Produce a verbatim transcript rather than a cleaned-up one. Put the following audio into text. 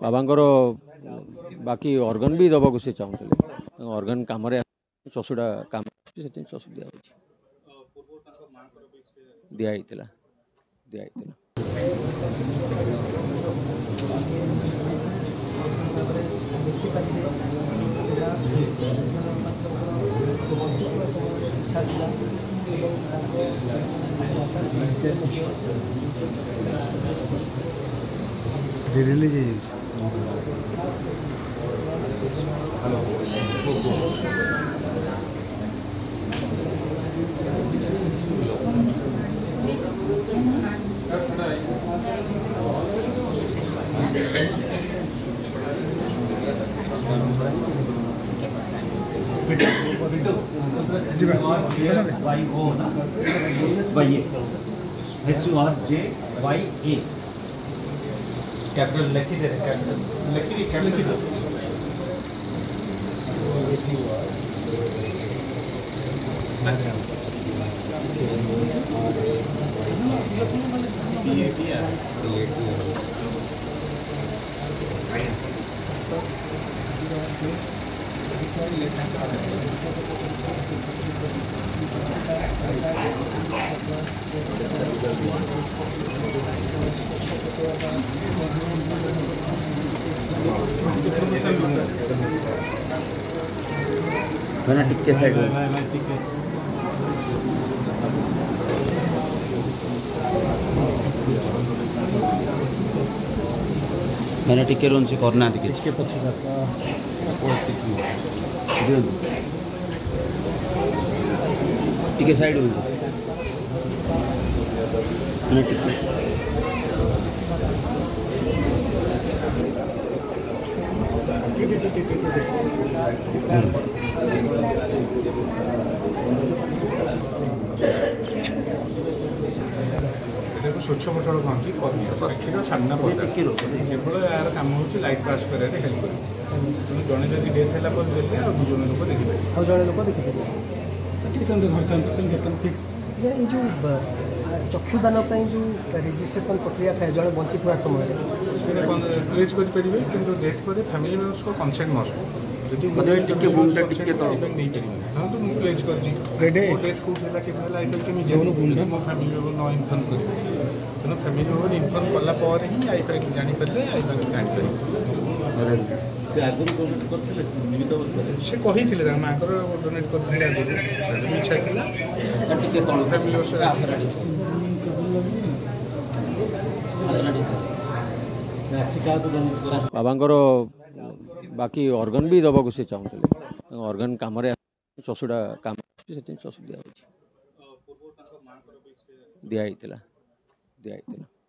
बाबांकर बाकी अर्गन भी दबा से चाहते अर्गन कम चषुड़ा कम से चषु दिया दिखाई दिखाई कैपिटल लिखी दे कैपिटल लिखी लिखी दो मैंने टिक्के साइड मैंने टिक्के रोन से करना थी किसके पक्ष टिक्के साइड हो मैंने टिक्के स्वच्छ पटल कहती अक्षर सामना केवल यार कम हो लाइट पास कर हेल्प कर जड़े जब डेथ है देखे आ दु जन लोक देखिए और जड़े लोक देखिए फिक्स ये जो चक्षुदान जो रजिस्ट्रेशन प्रक्रिया था जड़े बंची था समय प्लेज करेंगे कि डेथ पर फैमिली मेम्बर्स को कंसेंट मस्ट जब नहीं पारे मुझे प्लेज कर डेथ कौन है कि मो फैमिली मेम्बर न इनफर्म कर तेना फैमिली मेम्बर इनफर्म कलापर ही आईपार जानीपारे आईपार जानीपर से आगुरी डोनेट करते जीवित अवस्था से कही माँ डोनेट करते आगुरी इच्छा बाबांकर बाकी अर्गन भी दबा से चाहते अर्गन कम चषुड़ा कम से चषु दिया दिखाई दिखाई